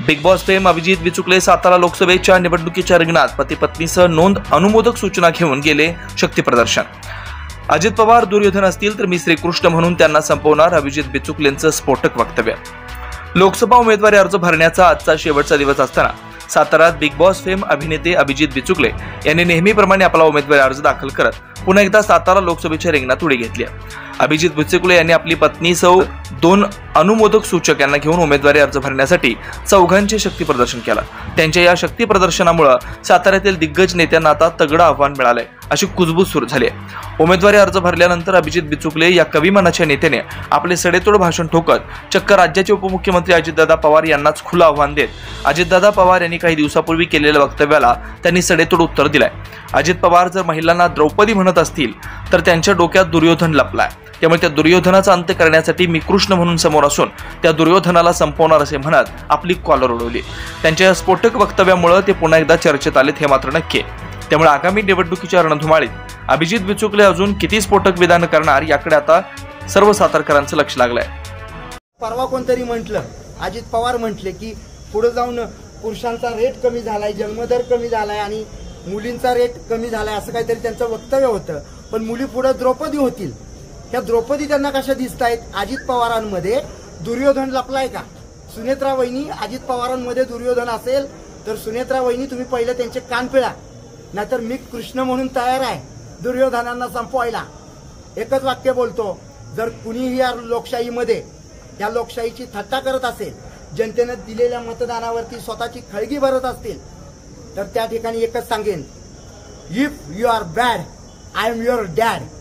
Big Boss fame Abhijit Bichukale Satara लोकसभेच्या निवडणुकीच्या रिंगणात पती पत्नीसह नोंद अनुमोदक सूचना घेऊन गेले शक्ती प्रदर्शन। अजित पवार दुर्योधन असतील तर मी श्रीकृष्ण म्हणून त्यांना संपवणार, अभिजित बिचुकलेंचं स्फोटक वक्तव्य। लोकसभा उमेदवारी अर्ज भरण्याचा आजचा शेवटचा दिवस असताना साताऱ्यात बिग बॉस फेम अभिनेते अभिजित बिचुकले यांनी नेहमीप्रमाणे आपला उमेदवारी अर्ज दाखल करत पुन्हा एकदा सातारा लोकसभेच्या रिंगणात उडी घेतली। अभिजित बिचुकले यांनी आपली पत्नी सौ 2 अनुमोदक सूचक यांना घेऊन उमेदवारी अर्ज भरण्यासाठी चौघांचे शक्ती प्रदर्शन केलं। त्यांच्या या शक्ती प्रदर्शनामुळे साताऱ्यातील दिग्गज नेत्यांना आता तगडं आव्हान मिळालंय अशी कुजबूज सुरू झाली आहे। उमेदवारी अर्ज भरल्यानंतर अभिजित बिचुकले या कविमनाच्या नेत्याने आपले सडेतोड भाषण ठोकत चक्क राज्याचे उपमुख्यमंत्री अजितदादा पवार यांनाच खुलं आव्हान देत अजितदादा पवार यांनी काही दिवसापूर्वी केलेल्या वक्तव्याला त्यांनी सडेतोड उत्तर दिलंय। अजित पवार जर महिलांना द्रौपदी म्हणत असतील तर त्यांच्या डोक्यात दुर्योधन लपलाय, त्यामुळे त्या दुर्योधनाचा अंत करण्यासाठी मी कृष्ण म्हणून समोर असून त्या दुर्योधनाला संपवणार असे म्हणत आपली कॉलर उडवली। त्यांच्या या स्फोटक वक्तव्यामुळे ते पुन्हा एकदा चर्चेत आलेत हे मात्र नक्की आहे। त्यामुळे आगामी निवडणुकीच्या रणधुमाळीत अभिजित बिचुकले अजून किती स्फोटक विधान करणार याकडे आता सर्व सातारकरांचं लक्ष लागलंय। परवा कोणतरी म्हटलं, अजित पवार म्हटले की पुढे जाऊन पुरुषांचा रेट कमी झालाय, जन्मदर कमी झालाय आणि मुलींचा रेट कमी झालाय असं काहीतरी त्यांचं वक्तव्य होतं। पण मुली पुढे द्रौपदी होतील, त्या द्रौपदी त्यांना कशा दिसत आहेत? अजित पवारांमध्ये दुर्योधन लपलाय का? सुनेत्रा वहिनी अजित पवारांमध्ये दुर्योधन असेल तर सुनेत्रा वहिनी तुम्ही पहिले त्यांचे कान पिळा, नाहीतर मी कृष्ण म्हणून तयार आहे दुर्योधनांना संपवायला। एकच वाक्य बोलतो, जर कुणीही या लोकशाहीमध्ये या लोकशाहीची थट्टा करत असेल, जनतेने दिलेल्या मतदानावरती स्वतःची खळगी भरत असतील तर त्या ठिकाणी एकच सांगेन, if you are bad I am your dad.